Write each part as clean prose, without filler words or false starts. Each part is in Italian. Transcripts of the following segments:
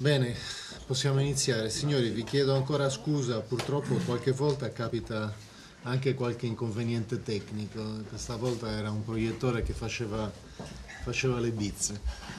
Bene, possiamo iniziare. Signori, vi chiedo ancora scusa, purtroppo qualche volta capita anche qualche inconveniente tecnico. Questa volta era un proiettore che faceva le bizze.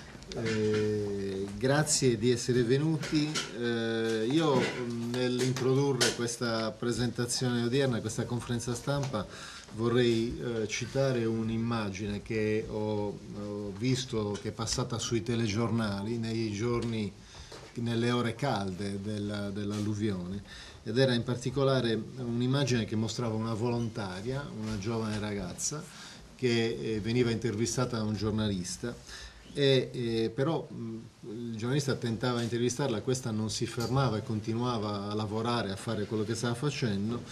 Grazie di essere venuti. Io nell'introdurre questa presentazione odierna, questa conferenza stampa, vorrei citare un'immagine che ho visto che è passata sui telegiornali nei giorni, nelle ore calde dell'alluvione, ed era in particolare un'immagine che mostrava una volontaria, una giovane ragazza che veniva intervistata da un giornalista però il giornalista tentava di intervistarla, questa non si fermava e continuava a lavorare, a fare quello che stava facendo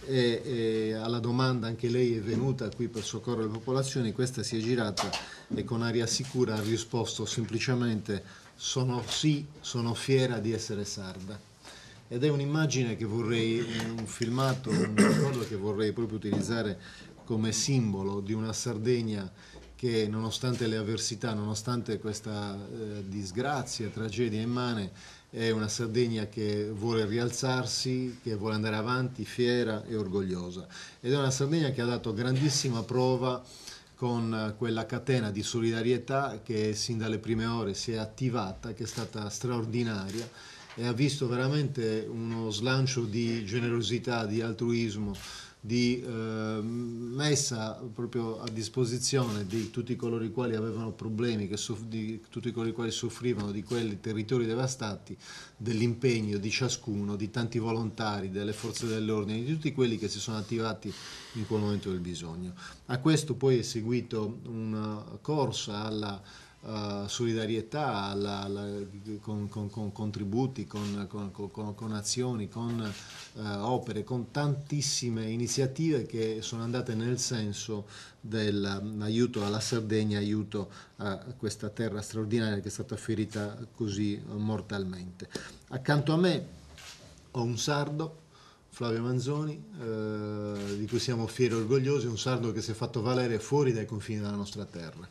e alla domanda anche lei è venuta qui per soccorrere le popolazioni, questa si è girata e con aria sicura ha risposto semplicemente sono fiera di essere sarda. Ed è un'immagine che vorrei, un filmato, un ricordo che vorrei proprio utilizzare come simbolo di una Sardegna che nonostante le avversità, nonostante questa disgrazia, tragedia immane, è una Sardegna che vuole rialzarsi, che vuole andare avanti, fiera e orgogliosa. Ed è una Sardegna che ha dato grandissima prova con quella catena di solidarietà che sin dalle prime ore si è attivata, che è stata straordinaria e ha visto veramente uno slancio di generosità, di altruismo, di messa proprio a disposizione di tutti coloro i quali avevano problemi, di tutti coloro i quali soffrivano di quei territori devastati, dell'impegno di ciascuno, di tanti volontari, delle forze dell'ordine, di tutti quelli che si sono attivati in quel momento del bisogno. A questo poi è seguito una corsa alla solidarietà, con contributi, con azioni, con opere, con tantissime iniziative che sono andate nel senso dell'aiuto alla Sardegna, aiuto a questa terra straordinaria che è stata ferita così mortalmente. Accanto a me ho un sardo, Flavio Manzoni, di cui siamo fieri e orgogliosi, un sardo che si è fatto valere fuori dai confini della nostra terra.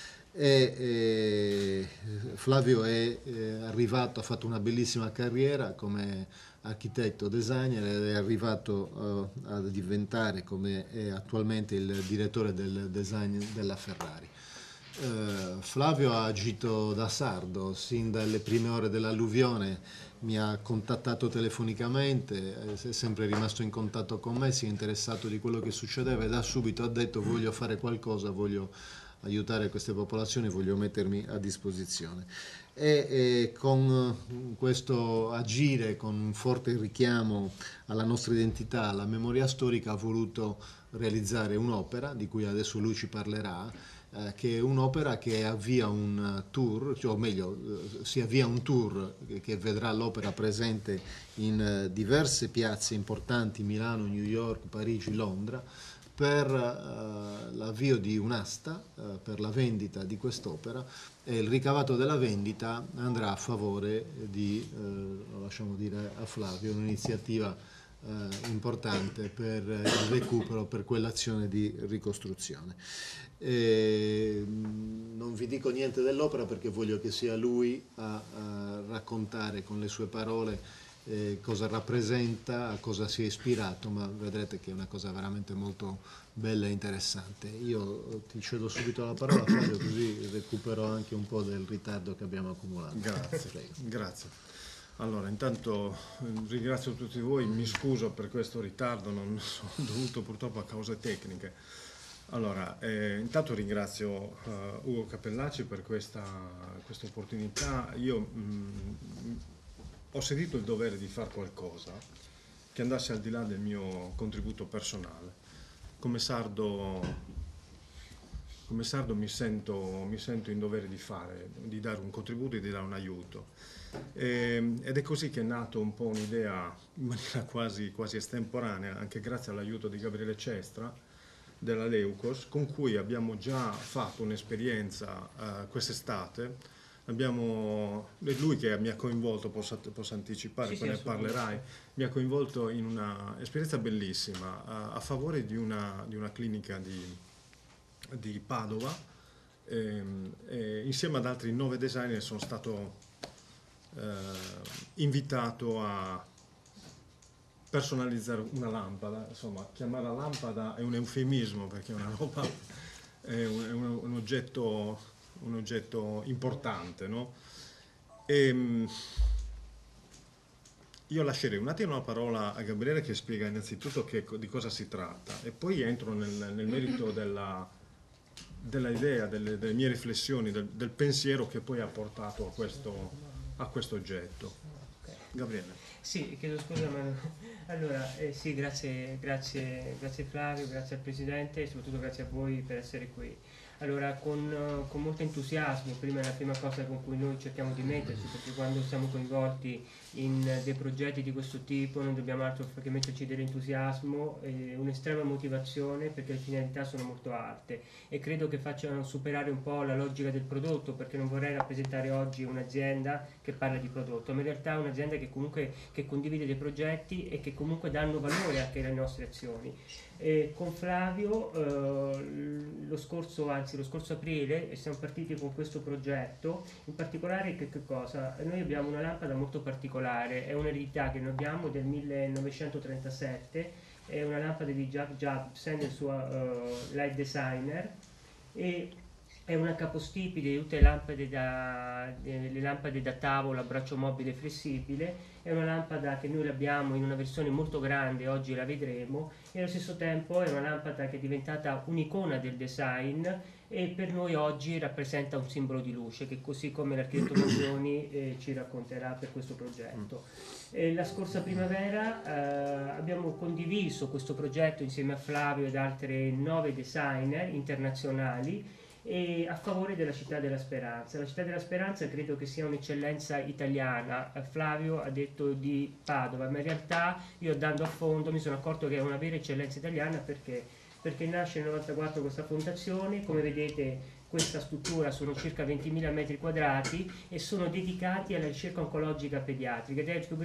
Flavio è arrivato, ha fatto una bellissima carriera come architetto designer ed è arrivato a diventare, come è attualmente, il direttore del design della Ferrari. Flavio ha agito da sardo sin dalle prime ore dell'alluvione, mi ha contattato telefonicamente, è sempre rimasto in contatto con me, si è interessato di quello che succedeva e da subito ha detto voglio fare qualcosa, voglio aiutare queste popolazioni, voglio mettermi a disposizione. Con questo agire, con un forte richiamo alla nostra identità, alla memoria storica, ha voluto realizzare un'opera di cui adesso lui ci parlerà, che è un'opera che avvia un tour, cioè, o meglio, si avvia un tour che vedrà l'opera presente in diverse piazze importanti, Milano, New York, Parigi, Londra, per l'avvio di un'asta per la vendita di quest'opera, e il ricavato della vendita andrà a favore di, lo lasciamo dire a Flavio, un'iniziativa importante per il recupero, per quell'azione di ricostruzione. Non vi dico niente dell'opera perché voglio che sia lui a raccontare con le sue parole cosa rappresenta, a cosa si è ispirato, ma vedrete che è una cosa veramente molto bella e interessante. Io ti cedo subito la parola, Fabio, così recupero anche un po' del ritardo che abbiamo accumulato. Grazie, grazie. Allora, intanto ringrazio tutti voi, mi scuso per questo ritardo, non sono dovuto purtroppo a cause tecniche. Allora, intanto ringrazio Ugo Capellacci per questa opportunità. Io ho sentito il dovere di fare qualcosa che andasse al di là del mio contributo personale. Come sardo mi sento in dovere di dare un contributo e di dare un aiuto. Ed è così che è nato un po' un'idea in maniera quasi estemporanea, anche grazie all'aiuto di Gabriele Cestra della Leucos, con cui abbiamo già fatto un'esperienza quest'estate. È lui che mi ha coinvolto, posso anticipare, poi ne parlerai, mi ha coinvolto in un'esperienza bellissima a favore di una clinica di Padova, insieme ad altri 9 designer sono stato invitato a personalizzare una lampada. Insomma, chiamarla lampada è un eufemismo, perché è una roba, è un oggetto importante, no? Io lascerei un attimo la parola a Gabriele, che spiega innanzitutto di cosa si tratta, e poi entro nel merito della idea, delle mie riflessioni, del pensiero che poi ha portato a questo oggetto. Okay. Gabriele. Sì, chiedo scusa, ma allora sì, grazie Flavio, grazie al Presidente e soprattutto grazie a voi per essere qui. Allora, con molto entusiasmo, prima è la prima cosa con cui noi cerchiamo di metterci, perché quando siamo coinvolti in dei progetti di questo tipo non dobbiamo altro che metterci dell'entusiasmo e un'estrema motivazione, perché le finalità sono molto alte e credo che facciano superare un po' la logica del prodotto, perché non vorrei rappresentare oggi un'azienda che parla di prodotto, ma in realtà è un'azienda che comunque condivide dei progetti e che comunque danno valore anche alle nostre azioni. Con Flavio lo scorso aprile siamo partiti con questo progetto. In particolare che cosa? Noi abbiamo una lampada molto particolare, è un'eredità che noi abbiamo del 1937, è una lampada di Jack Jacobsen, il suo light designer, e è una capostipite di tutte le lampade da tavola a braccio mobile flessibile. È una lampada che noi abbiamo in una versione molto grande, oggi la vedremo, e allo stesso tempo è una lampada che è diventata un'icona del design e per noi oggi rappresenta un simbolo di luce, che così come l'architetto Manzoni ci racconterà per questo progetto. La scorsa primavera abbiamo condiviso questo progetto insieme a Flavio ed altre 9 designer internazionali e a favore della Città della Speranza. La Città della Speranza credo che sia un'eccellenza italiana. Flavio ha detto di Padova, ma in realtà io, andando a fondo, mi sono accorto che è una vera eccellenza italiana, perché nasce nel 1994 questa fondazione. Come vedete, questa struttura sono circa 20.000 metri quadrati e sono dedicati alla ricerca oncologica pediatrica, ed è il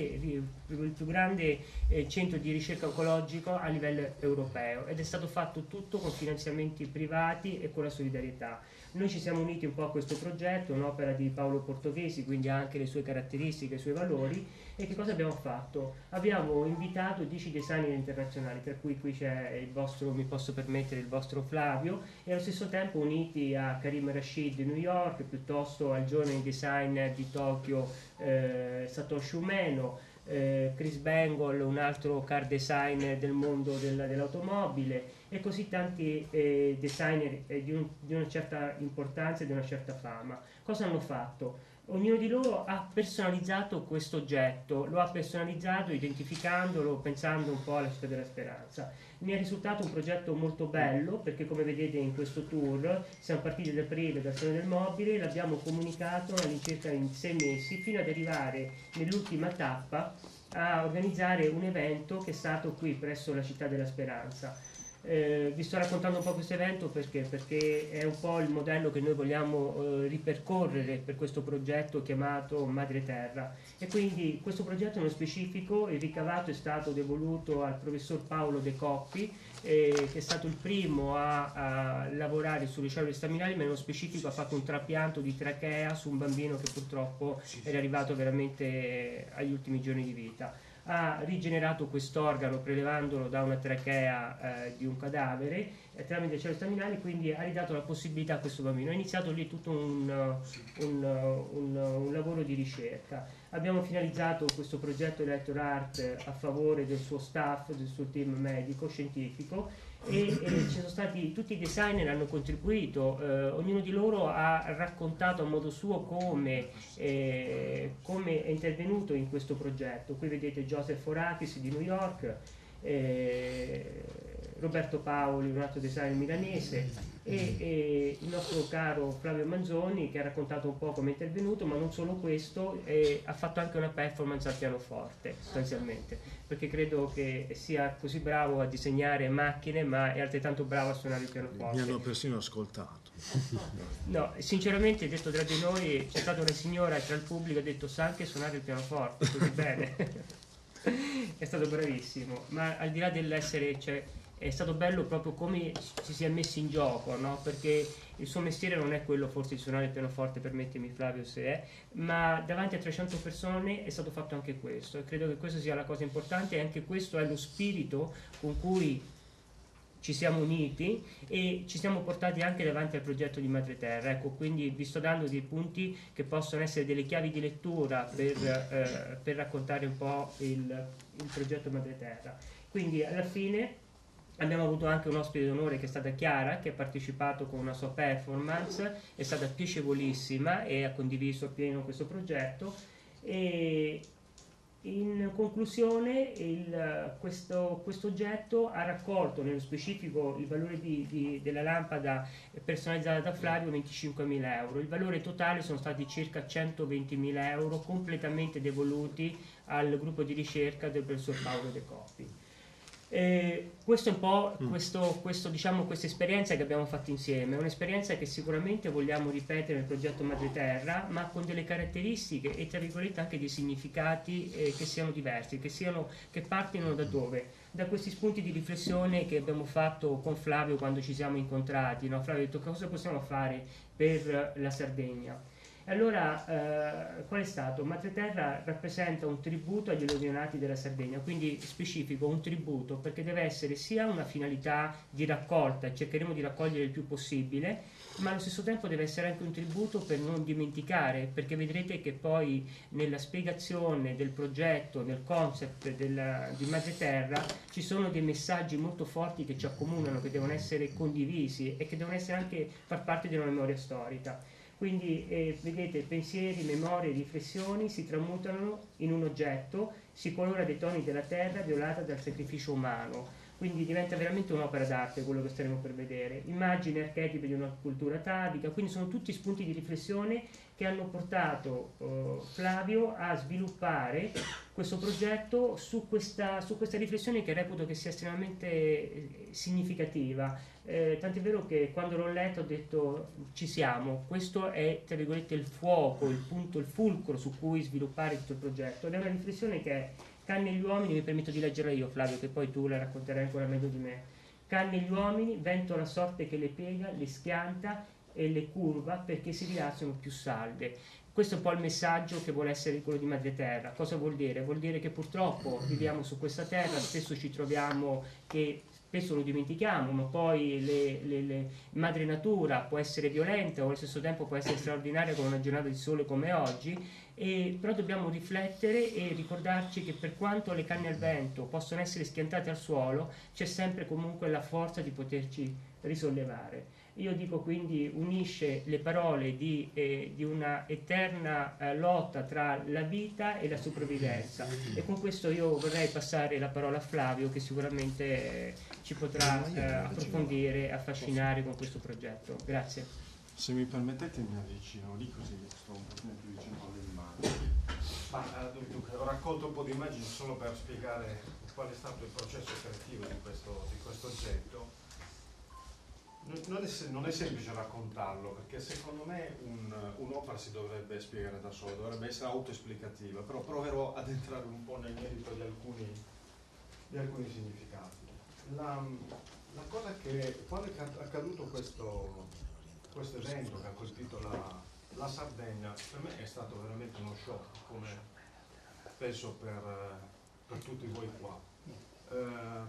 più grande centro di ricerca oncologico a livello europeo, ed è stato fatto tutto con finanziamenti privati e con la solidarietà. Noi ci siamo uniti un po' a questo progetto, un'opera di Paolo Portovesi, quindi ha anche le sue caratteristiche, i suoi valori. E che cosa abbiamo fatto? Abbiamo invitato 10 designer internazionali, tra cui qui c'è il vostro, mi posso permettere, il vostro Flavio, e allo stesso tempo uniti a Karim Rashid di New York, piuttosto al giovane designer di Tokyo Satoshi Umeno, Chris Bengal, un altro car designer del mondo dell'automobile, e così tanti designer di una certa importanza e di una certa fama. Cosa hanno fatto? Ognuno di loro ha personalizzato questo oggetto, lo ha personalizzato identificandolo, pensando un po' alla Città della Speranza. Ne è risultato un progetto molto bello, perché come vedete in questo tour siamo partiti ad aprile dal Salone del Mobile, l'abbiamo comunicato all'incirca in 6 mesi, fino ad arrivare nell'ultima tappa a organizzare un evento che è stato qui presso la Città della Speranza. Vi sto raccontando un po' questo evento perché è un po' il modello che noi vogliamo ripercorrere per questo progetto chiamato Madre Terra, e quindi questo progetto nello specifico, il ricavato è stato devoluto al professor Paolo De Coppi, che è stato il primo a lavorare sulle cellule staminali, ma nello specifico ha fatto un trapianto di trachea su un bambino che purtroppo era arrivato veramente agli ultimi giorni di vita. Ha rigenerato quest'organo prelevandolo da una trachea di un cadavere tramite cellule staminali, quindi ha ridato la possibilità a questo bambino. Ha iniziato lì tutto un lavoro di ricerca. Abbiamo finalizzato questo progetto Elector Art a favore del suo staff, del suo team medico, scientifico, e ci sono stati, tutti i designer hanno contribuito, ognuno di loro ha raccontato a modo suo come è intervenuto in questo progetto. Qui vedete Joseph Forakis di New York, Roberto Paoli, un altro designer milanese, e il nostro caro Flavio Manzoni, che ha raccontato un po' come è intervenuto, ma non solo questo, ha fatto anche una performance al pianoforte sostanzialmente, perché credo che sia così bravo a disegnare macchine, ma è altrettanto bravo a suonare il pianoforte. Mi hanno persino ascoltato. No, sinceramente, detto tra di noi, c'è stata una signora tra il pubblico che ha detto: sa anche suonare il pianoforte così bene. È stato bravissimo, ma al di là dell'essere, è stato bello proprio come ci si è messi in gioco, no? Perché il suo mestiere non è quello forse di suonare il pianoforte, permettimi Flavio se è, ma davanti a 300 persone è stato fatto anche questo, e credo che questa sia la cosa importante, e anche questo è lo spirito con cui ci siamo uniti e ci siamo portati anche davanti al progetto di Madreterra. Ecco, quindi vi sto dando dei punti che possono essere delle chiavi di lettura per raccontare un po' il progetto Madreterra. Quindi alla fine abbiamo avuto anche un ospite d'onore che è stata Chiara, che ha partecipato con una sua performance, è stata piacevolissima e ha condiviso appieno questo progetto. E in conclusione, questo oggetto ha raccolto nello specifico il valore della lampada personalizzata da Flavio 25.000 euro. Il valore totale sono stati circa 120.000 euro completamente devoluti al gruppo di ricerca del professor Paolo De Coppi. Questo è un po' diciamo, questa esperienza che abbiamo fatto insieme, è un'esperienza che sicuramente vogliamo ripetere nel progetto Madreterra, ma con delle caratteristiche e tra virgolette anche dei significati che siano diversi, che partino da dove? Da questi spunti di riflessione che abbiamo fatto con Flavio quando ci siamo incontrati, no? Flavio ha detto: cosa possiamo fare per la Sardegna? Allora, qual è stato? Madreterra rappresenta un tributo agli illuminati della Sardegna, quindi specifico, un tributo, perché deve essere sia una finalità di raccolta, cercheremo di raccogliere il più possibile, ma allo stesso tempo deve essere anche un tributo per non dimenticare, perché vedrete che poi nella spiegazione del progetto, del concept di Madreterra, ci sono dei messaggi molto forti che ci accomunano, che devono essere condivisi e che devono essere anche far parte di una memoria storica. Quindi vedete, pensieri, memorie, riflessioni si tramutano in un oggetto, si colora dei toni della terra violata dal sacrificio umano. Quindi diventa veramente un'opera d'arte quello che staremo per vedere. Immagini, archetipi di una cultura atavica, quindi sono tutti spunti di riflessione che hanno portato Flavio a sviluppare questo progetto su questa riflessione che reputo che sia estremamente significativa. Tant'è vero che quando l'ho letto ho detto: ci siamo, questo è tra virgolette il fuoco, il punto, il fulcro su cui sviluppare tutto il progetto, ed è una riflessione che canne gli uomini, mi permetto di leggerla io Flavio, che poi tu la racconterai ancora meglio di me. Canne gli uomini, vento la sorte che le piega, le schianta e le curva perché si rialzano più salde. Questo è un po' il messaggio che vuole essere quello di Madreterra. Cosa vuol dire? Vuol dire che purtroppo viviamo su questa terra, spesso ci troviamo che spesso lo dimentichiamo, ma poi madre natura può essere violenta o allo stesso tempo può essere straordinaria con una giornata di sole come oggi, però dobbiamo riflettere e ricordarci che per quanto le canne al vento possono essere schiantate al suolo, c'è sempre comunque la forza di poterci risollevare. Io dico quindi unisce le parole di una eterna lotta tra la vita e la sopravvivenza, e con questo io vorrei passare la parola a Flavio, che sicuramente ci potrà approfondire, affascinare con questo progetto. Grazie. Se mi permettete mi avvicino lì così sto un pochino più vicino alle immagini. Dunque, ho raccolto un po' di immagini solo per spiegare qual è stato il processo creativo di questo oggetto. Non è semplice raccontarlo, perché secondo me un'opera si dovrebbe spiegare da sola, dovrebbe essere autoesplicativa, però proverò ad entrare un po' nel merito di alcuni significati. La cosa che, quando è accaduto questo evento che ha colpito la Sardegna, per me è stato veramente uno shock, come penso per tutti voi qua.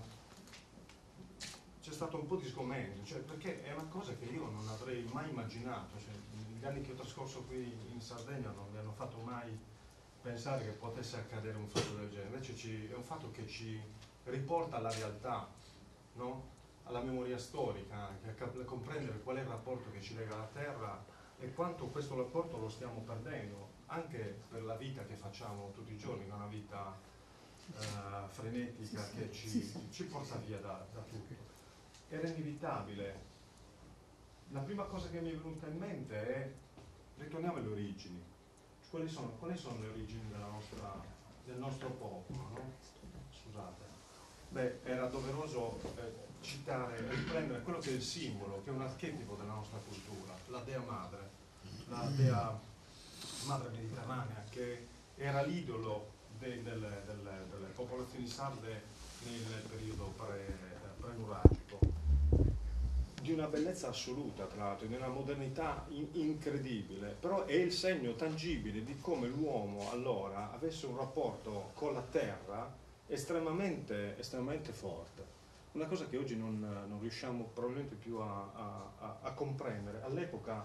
C'è stato un po' di sgomento, perché è una cosa che io non avrei mai immaginato. Gli anni che ho trascorso qui in Sardegna non mi hanno fatto mai pensare che potesse accadere un fatto del genere. Invece è un fatto che ci riporta alla realtà, no? Alla memoria storica, anche a comprendere qual è il rapporto che ci lega alla terra e quanto questo rapporto lo stiamo perdendo, anche per la vita che facciamo tutti i giorni, una vita frenetica che ci porta via da tutto. Era inevitabile. La prima cosa che mi è venuta in mente è: ritorniamo alle origini. Quali sono le origini del nostro popolo, no? Scusate. Beh, era doveroso citare, riprendere quello che è il simbolo, che è un archetipo della nostra cultura, la Dea Madre, la Dea Madre mediterranea, che era l'idolo delle popolazioni sarde nel periodo prenuragico, di una bellezza assoluta, tra l'altro, di una modernità incredibile, però è il segno tangibile di come l'uomo allora avesse un rapporto con la terra estremamente forte. Una cosa che oggi non riusciamo probabilmente più a comprendere. All'epoca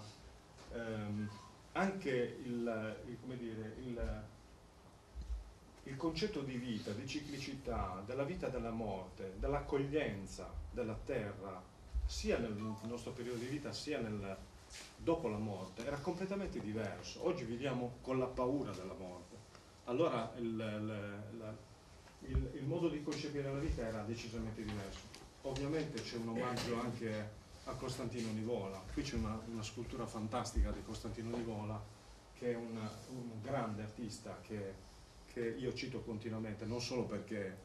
anche come dire, il concetto di vita, di ciclicità, della vita e della morte, dell'accoglienza della terra, sia nel nostro periodo di vita sia dopo la morte, era completamente diverso. Oggi viviamo con la paura della morte. Allora il modo di concepire la vita era decisamente diverso. Ovviamente c'è un omaggio anche a Costantino Nivola. Qui c'è una scultura fantastica di Costantino Nivola, che è un grande artista che io cito continuamente, non solo perché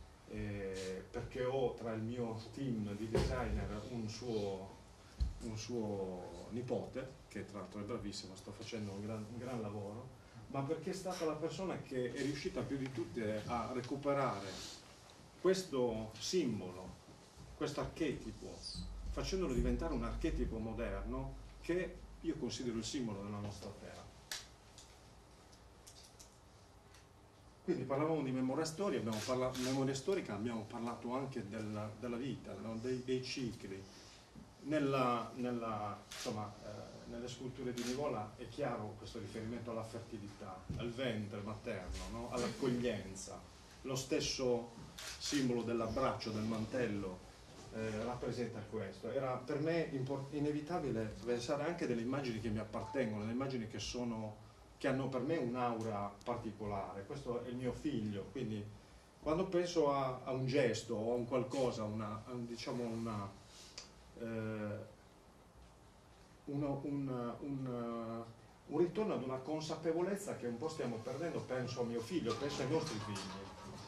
ho tra il mio team di designer un suo nipote, che tra l'altro è bravissimo, sta facendo un gran lavoro, ma perché è stata la persona che è riuscita più di tutte a recuperare questo simbolo, questo archetipo, facendolo diventare un archetipo moderno che io considero il simbolo della nostra terra. Quindi parlavamo di memoria storica, abbiamo parlato anche della vita, no? dei cicli. Nelle sculture di Nivola è chiaro questo riferimento alla fertilità, al ventre materno, no? All'accoglienza. Lo stesso simbolo dell'abbraccio, del mantello, rappresenta questo. Era per me inevitabile pensare anche delle immagini che mi appartengono, delle immagini che hanno per me un'aura particolare. Questo è il mio figlio, quindi quando penso a un gesto o a un qualcosa, un ritorno ad una consapevolezza che un po' stiamo perdendo, penso a mio figlio, penso ai nostri figli.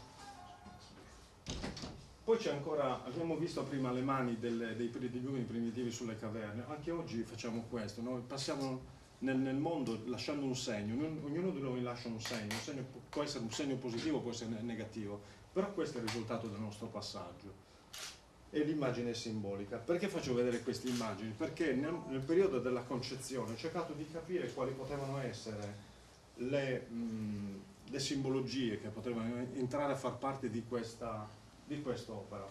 Poi c'è ancora, abbiamo visto prima le mani degli uomini primitivi sulle caverne, anche oggi facciamo questo, no? Passiamo nel mondo lasciando un segno, ognuno di noi lascia un segno può essere un segno positivo, può essere negativo, però questo è il risultato del nostro passaggio. E l'immagine è simbolica. Perché faccio vedere queste immagini? Perché nel periodo della concezione ho cercato di capire quali potevano essere le simbologie che potevano entrare a far parte di quest'opera.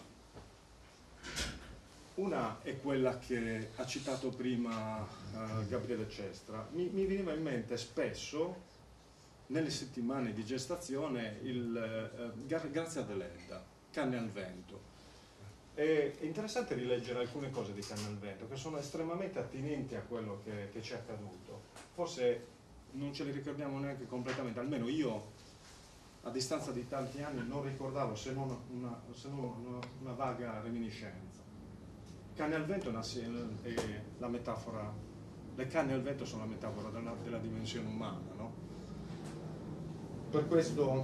Una è quella che ha citato prima Gabriele Cestra. Mi veniva in mente spesso, nelle settimane di gestazione, Grazia Deledda, Canne al vento. È interessante rileggere alcune cose di Canne al vento, che sono estremamente attinenti a quello che ci è accaduto. Forse non ce li ricordiamo neanche completamente, almeno io, a distanza di tanti anni, non ricordavo se non una vaga reminiscenza. Canne al vento è la metafora, le canne al vento sono la metafora della dimensione umana, no? Per questo,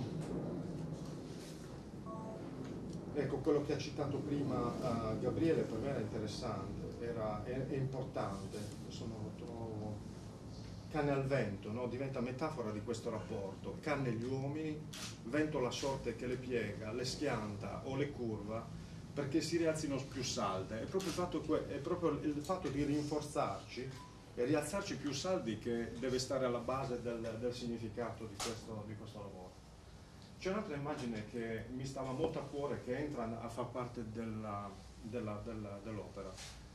ecco, quello che ha citato prima Gabriele per me era interessante, è importante, trovo canne al vento, no? Diventa metafora di questo rapporto, canne gli uomini, vento la sorte che le piega, le schianta o le curva, perché si rialzino più salde. È proprio il fatto di rinforzarci e rialzarci più saldi che deve stare alla base del significato di questo lavoro. C'è un'altra immagine che mi stava molto a cuore, che entra a far parte dell'opera.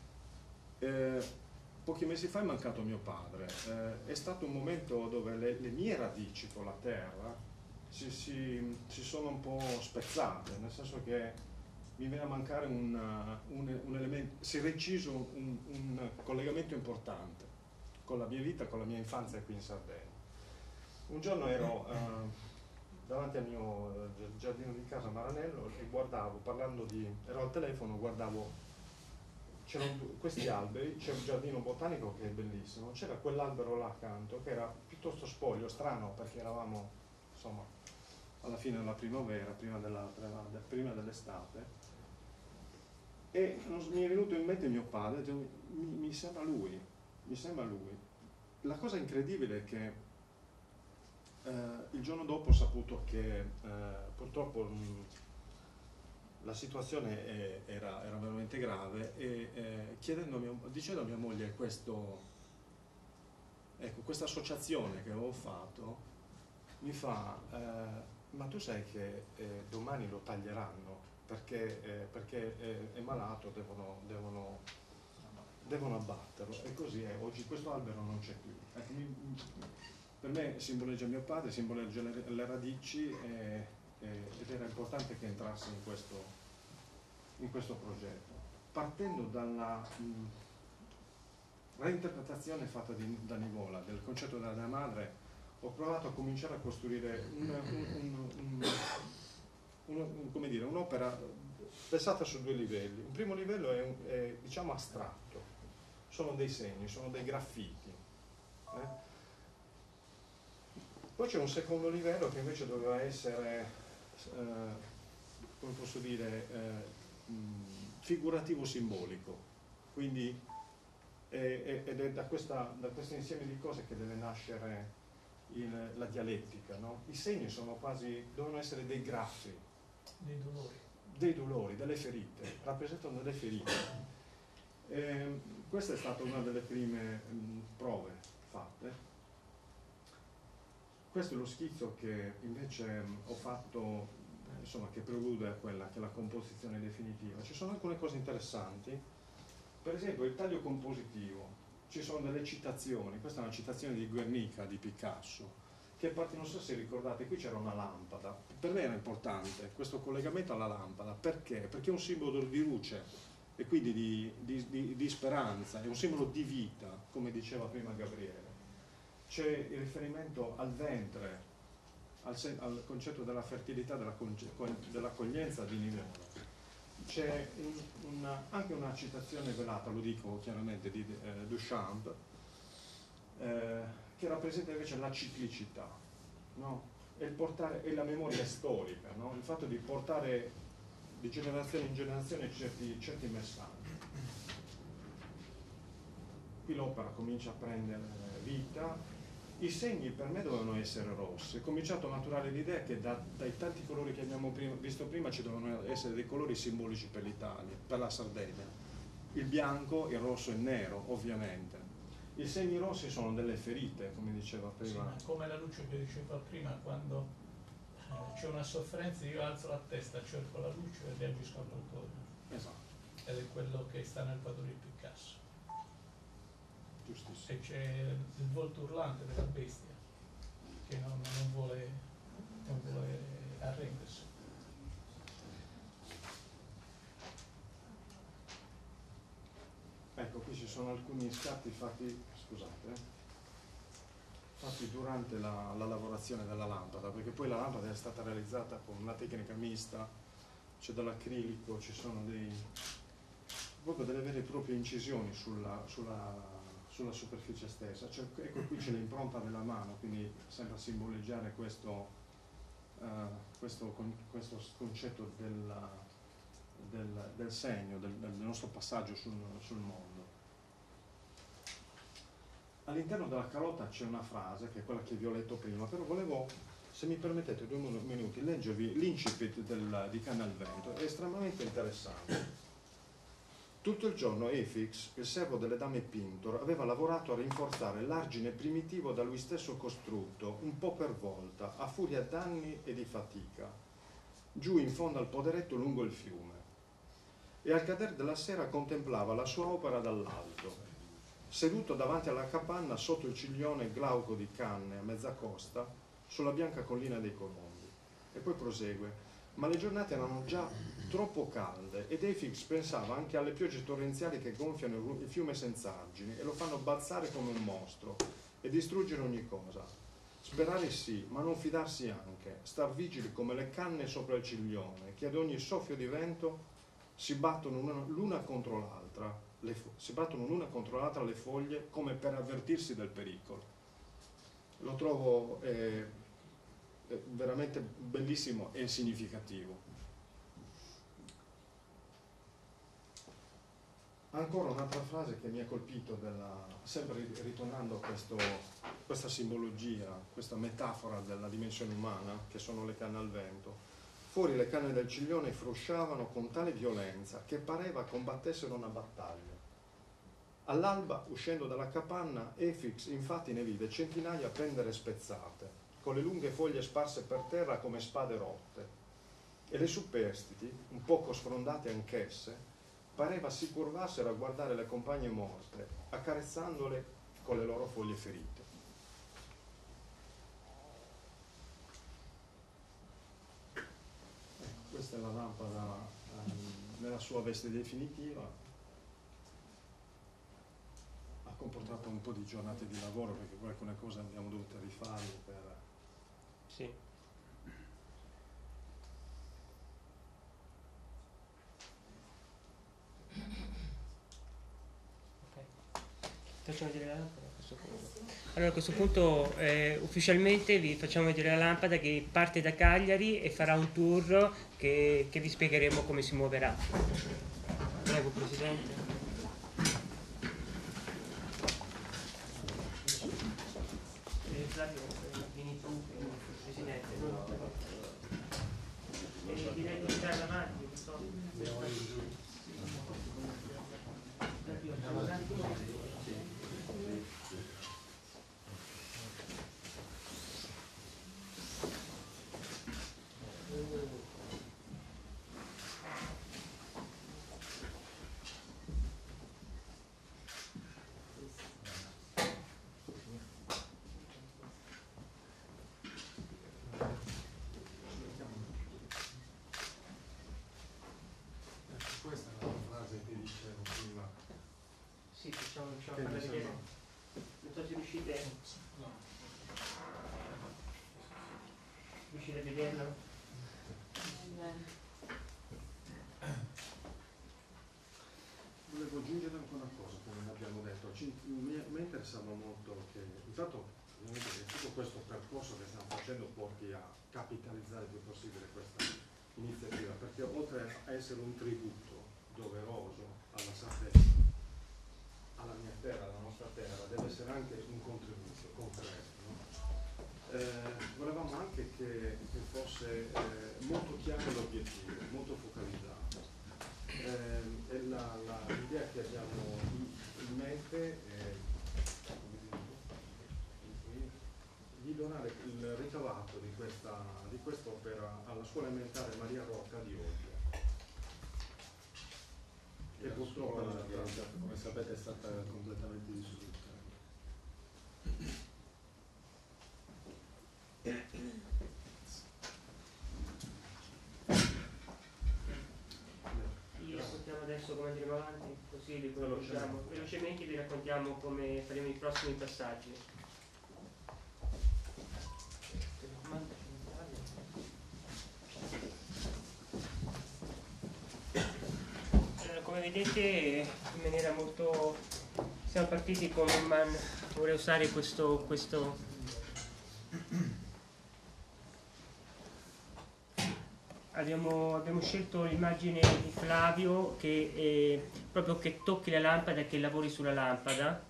Pochi mesi fa è mancato mio padre. È stato un momento dove le mie radici con la terra si sono un po' spezzate, nel senso che mi viene a mancare un elemento, si è reciso un collegamento importante con la mia vita, con la mia infanzia qui in Sardegna. Un giorno ero davanti al mio giardino di casa a Maranello e guardavo, ero al telefono, c'erano questi alberi, c'è un giardino botanico che è bellissimo, c'era quell'albero là accanto che era piuttosto spoglio, strano perché eravamo insomma alla fine della primavera, prima dell'estate. E mi è venuto in mente mio padre, mi sembra lui. La cosa incredibile è che il giorno dopo ho saputo che purtroppo la situazione era veramente grave e dicendo a mia moglie questa associazione che avevo fatto, mi fa, ma tu sai che domani lo taglieranno perché è malato, devono abbatterlo, e così è. Oggi questo albero non c'è più. Ecco, per me simboleggia mio padre, simboleggia le radici, ed era importante che entrasse in questo progetto, partendo dalla reinterpretazione fatta da Nivola del concetto della madre. Ho provato a cominciare a costruire come dire, un'opera pensata su due livelli. Un primo livello è diciamo astratto, sono dei segni, sono dei graffiti. Poi c'è un secondo livello che invece doveva essere, come posso dire, figurativo simbolico. Quindi ed è da questo insieme di cose che deve nascere la dialettica, no? I segni devono essere dei graffi, dei dolori, delle ferite, rappresentano delle ferite. Questa è stata una delle prime prove fatte. Questo è lo schizzo che invece ho fatto, insomma, che prelude a quella che è la composizione definitiva. Ci sono alcune cose interessanti, per esempio il taglio compositivo. Ci sono delle citazioni, questa è una citazione di Guernica di Picasso, che parte, non so se ricordate, qui c'era una lampada. Per me era importante questo collegamento alla lampada, perché? Perché è un simbolo di luce e quindi di speranza, è un simbolo di vita, come diceva prima Gabriele. C'è il riferimento al ventre, al concetto della fertilità, dell'accoglienza di Nivola. C'è anche una citazione velata, lo dico chiaramente, di Duchamp, che rappresenta invece la ciclicità, no? E la memoria storica, no? Il fatto di portare di generazione in generazione certi messaggi. Qui l'opera comincia a prendere vita. I segni per me dovevano essere rossi. È cominciato a maturare l'idea che dai tanti colori che abbiamo visto prima ci dovevano essere dei colori simbolici per l'Italia, per la Sardegna. Il bianco, il rosso e il nero, ovviamente. I segni rossi sono delle ferite, come diceva prima. Sì, come la luce che diceva prima, quando c'è una sofferenza io alzo la testa, cerco la luce e reagisco al dottore. Esatto. Ed è quello che sta nel quadro di Picasso. Giustissimo. E c'è il volto urlante della bestia che non vuole arrendersi. Ecco, qui ci sono alcuni scatti fatti, scusate, fatti durante la lavorazione della lampada, perché poi la lampada è stata realizzata con una tecnica mista, c'è dell'acrilico, ci sono proprio delle vere e proprie incisioni sulla superficie stessa. Ecco, qui c'è l'impronta della mano, quindi sembra simboleggiare questo concetto del segno, del nostro passaggio sul mondo. All'interno della calotta c'è una frase, che è quella che vi ho letto prima, però volevo, se mi permettete 2 minuti, leggervi l'incipit di Canne al Vento. È estremamente interessante. Tutto il giorno Efix, il servo delle dame Pintor, aveva lavorato a rinforzare l'argine primitivo da lui stesso costrutto, un po' per volta, a furia d'anni e di fatica, giù in fondo al poderetto lungo il fiume. E al cadere della sera contemplava la sua opera dall'alto, seduto davanti alla capanna sotto il ciglione glauco di canne a mezza costa, sulla bianca collina dei Colombi. E poi prosegue: ma le giornate erano già troppo calde ed Efix pensava anche alle piogge torrenziali che gonfiano il fiume senza argini e lo fanno balzare come un mostro e distruggere ogni cosa. Sperare sì, ma non fidarsi anche, star vigili come le canne sopra il ciglione, che ad ogni soffio di vento si battono l'una contro l'altra le foglie come per avvertirsi del pericolo. Lo trovo veramente bellissimo e significativo. Ancora un'altra frase che mi ha colpito, sempre ritornando a questa simbologia, questa metafora della dimensione umana, che sono le canne al vento. Fuori le canne del ciglione frusciavano con tale violenza che pareva combattessero una battaglia. All'alba, uscendo dalla capanna, Efix infatti ne vide centinaia pendere spezzate, con le lunghe foglie sparse per terra come spade rotte, e le superstiti, un poco sfrondate anch'esse, pareva si curvassero a guardare le compagne morte, accarezzandole con le loro foglie ferite. Questa è la lampada nella sua veste definitiva. Ha comportato un po' di giornate di lavoro perché alcune cose abbiamo dovuto rifare per... Sì. Facciamo vedere la lampada a questo punto. Allora a questo punto ufficialmente vi facciamo vedere la lampada che parte da Cagliari e farà un tour che vi spiegheremo come si muoverà. Prego Presidente. Flavio, vieni tu, Presidente. Direi di andare avanti, non so. Questa è la frase che dicevo prima. Sì, facciamo farla vedere. Non so se riuscite. No. Riuscite a vederlo? Volevo aggiungere anche una cosa, come abbiamo detto. Mi interessava molto che, intanto, ovviamente, che tutto questo percorso che stiamo facendo porti a capitalizzare il più possibile questa iniziativa, perché oltre a essere un tributo doveroso alla Sardegna, alla mia terra, alla nostra terra, deve essere anche un contributo concreto. No? Volevamo anche che fosse molto chiaro l'obiettivo, molto focalizzato. E l'idea che abbiamo in mente è di donare il ricavato di quest'opera alla scuola elementare Maria Rocca di Olbia, che purtroppo, come sapete, è stata completamente distrutta. Raccontiamo adesso come andremo avanti, così vi conosciamo. Velocemente vi raccontiamo come faremo i prossimi passaggi. Allora, come vedete in maniera molto... siamo partiti con un man, vorrei usare questo... Abbiamo scelto l'immagine di Flavio che proprio che tocchi la lampada e che lavori sulla lampada.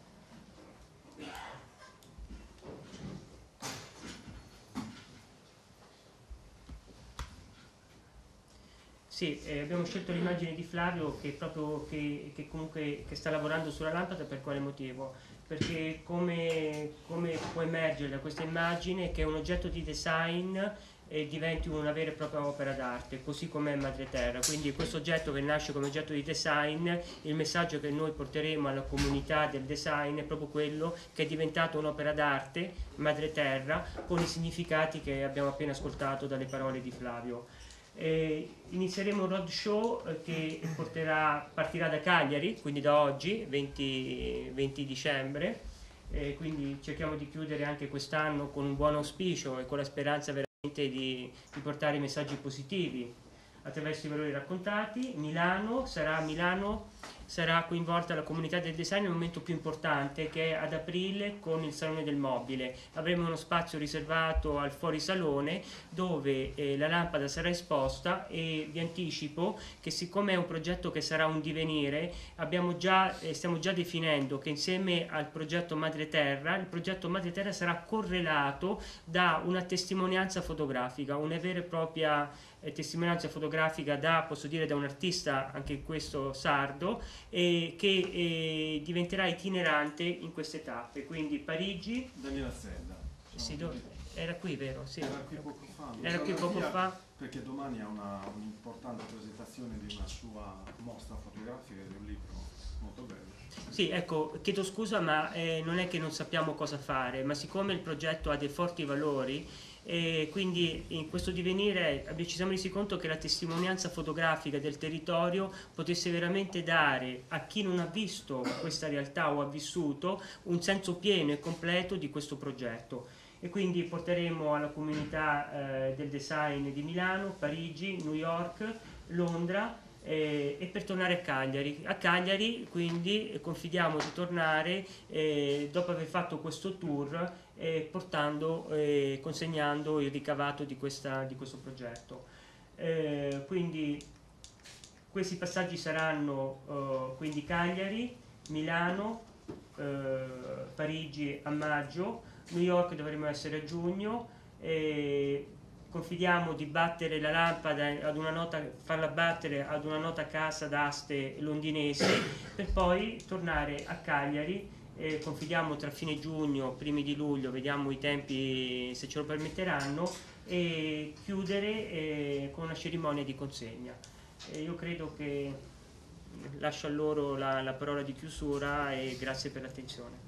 Sì, abbiamo scelto l'immagine di Flavio che proprio che comunque che sta lavorando sulla lampada. Per quale motivo? Perché come può emergere da questa immagine che è un oggetto di design e diventi una vera e propria opera d'arte, così come è Madre Terra. Quindi questo oggetto che nasce come oggetto di design, il messaggio che noi porteremo alla comunità del design è proprio quello che è diventato un'opera d'arte, Madre Terra, con i significati che abbiamo appena ascoltato dalle parole di Flavio. Inizieremo un roadshow che partirà da Cagliari, quindi da oggi, 20 dicembre, quindi cerchiamo di chiudere anche quest'anno con un buon auspicio e con la speranza veramente di portare messaggi positivi attraverso i valori raccontati. Milano sarà a Milano sarà coinvolta la comunità del design nel momento più importante, che è ad aprile con il Salone del Mobile. Avremo uno spazio riservato al fuorisalone dove la lampada sarà esposta, e vi anticipo che siccome è un progetto che sarà un divenire, stiamo già definendo che insieme al progetto Madre Terra, il progetto Madre Terra sarà correlato da una testimonianza fotografica, una vera e propria testimonianza fotografica posso dire, da un artista, anche questo sardo, che diventerà itinerante in queste tappe. Quindi Parigi, Daniela Zedda. era qui, vero? Sì. Era qui poco fa. Era qui poco fa. Perché domani ha un'importante presentazione di una sua mostra fotografica di un libro molto bello. Sì, ecco, chiedo scusa, ma non è che non sappiamo cosa fare, ma siccome il progetto ha dei forti valori, quindi in questo divenire ci siamo resi conto che la testimonianza fotografica del territorio potesse veramente dare a chi non ha visto questa realtà o ha vissuto un senso pieno e completo di questo progetto. E quindi porteremo alla comunità del design di Milano, Parigi, New York, Londra, e per tornare a Cagliari. A Cagliari quindi confidiamo di tornare dopo aver fatto questo tour, consegnando il ricavato di questo progetto. Quindi questi passaggi saranno quindi Cagliari, Milano, Parigi a maggio, New York dovremo essere a giugno. Confidiamo di battere la lampada farla battere ad una nota casa d'aste londinesi, per poi tornare a Cagliari. Confidiamo tra fine giugno, primi di luglio, vediamo i tempi se ce lo permetteranno, e chiudere con una cerimonia di consegna. Io credo che lascio a loro la parola di chiusura, e grazie per l'attenzione.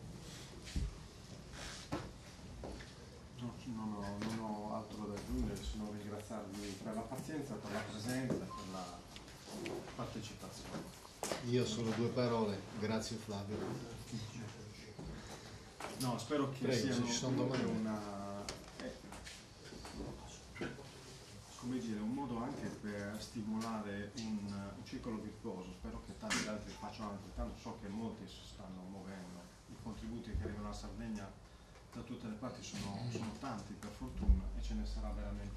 Non ho altro da aggiungere, se non ringraziarvi per la pazienza, per la presenza, per la partecipazione. Io solo due parole, grazie Flavio. No, spero che Prego, sia ci sono domande. Un modo anche per stimolare un circolo virtuoso. Spero che tanti altri facciano altrettanto. So che molti si stanno muovendo, i contributi che arrivano alla Sardegna da tutte le parti sono tanti, per fortuna, e ce ne sarà veramente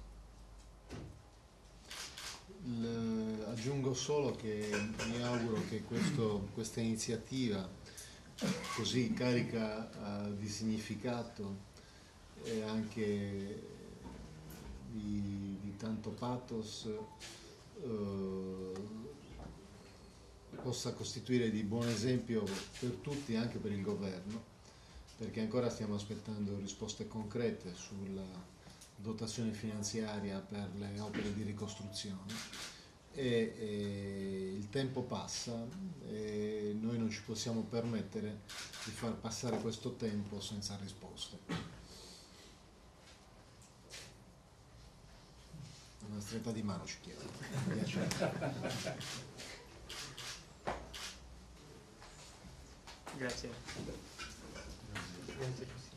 bisogno. Aggiungo solo che mi auguro che questa iniziativa così carica di significato e anche di tanto pathos possa costituire di buon esempio per tutti, anche per il governo, perché ancora stiamo aspettando risposte concrete sulla dotazione finanziaria per le opere di ricostruzione, e il tempo passa e noi non ci possiamo permettere di far passare questo tempo senza risposte. Una stretta di mano ci chiedo. Grazie. Grazie.